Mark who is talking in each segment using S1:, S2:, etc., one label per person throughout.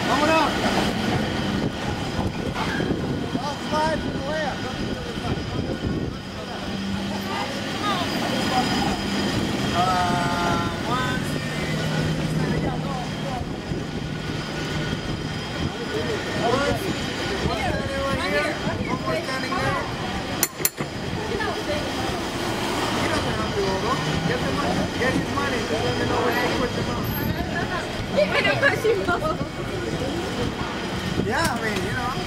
S1: Vámonos. I'll slide from the left. One. Get his money. Let me know when I put them on. Yeah, I mean, you know.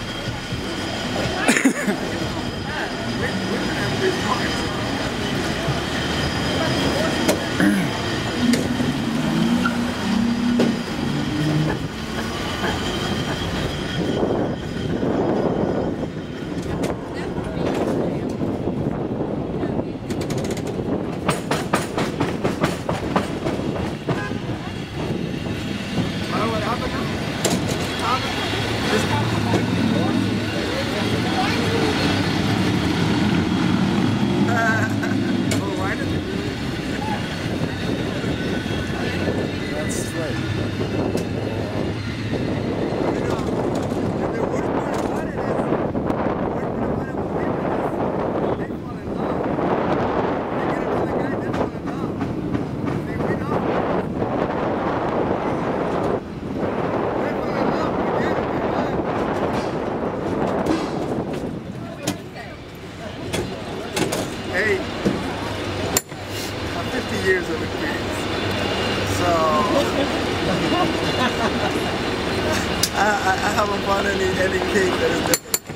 S1: We're gonna have this pockets. Hey, I'm 50 years of experience, so I haven't found any cake that is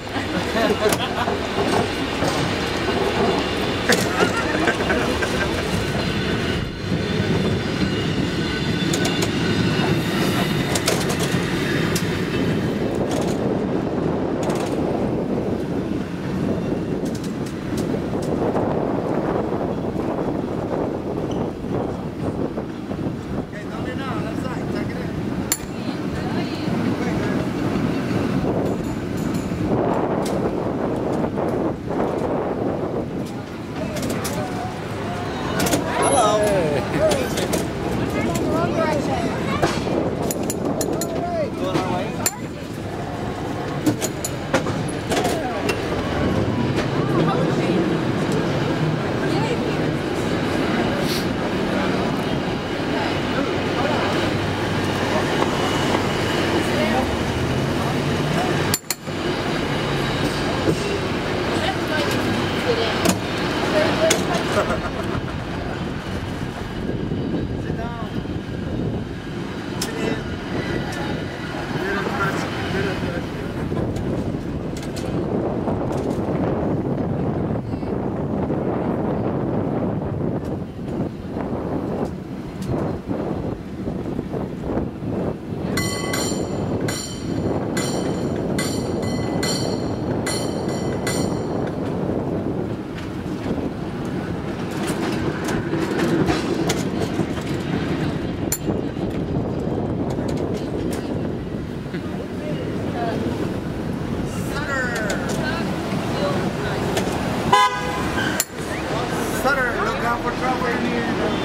S1: for trouble in here.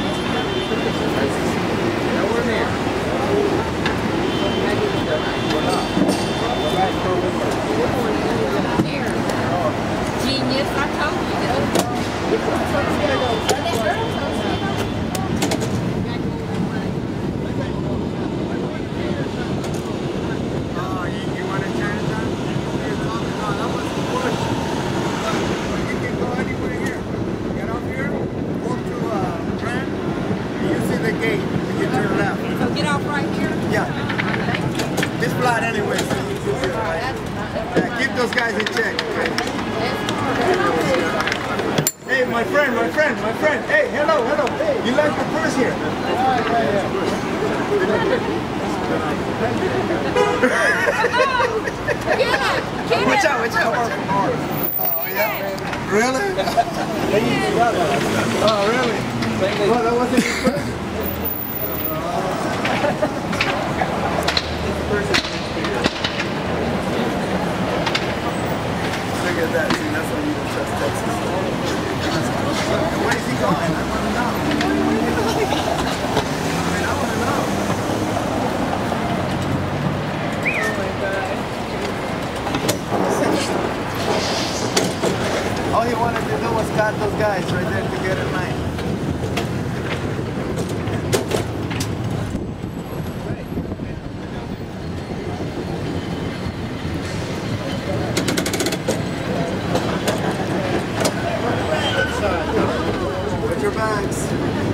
S1: Yeah, we're here.
S2: Genius, I told
S1: You want to turn it on? No, that was the push. You can go anywhere here. Get up here, walk to Brand, and you see the gate, and you turn left.
S2: So get off right here?
S1: Yeah. This flat anyway, so you can see it right. Yeah, keep those guys in check. Hey, my friend. Hey, hello. You left the purse here. Watch out. Oh, yeah? Really? Oh, really? Well, that wasn't his purse? Look at that, see, that's why you don't trust Texas. Where is he going? I want to know. I want to know. get in line. Put your bags.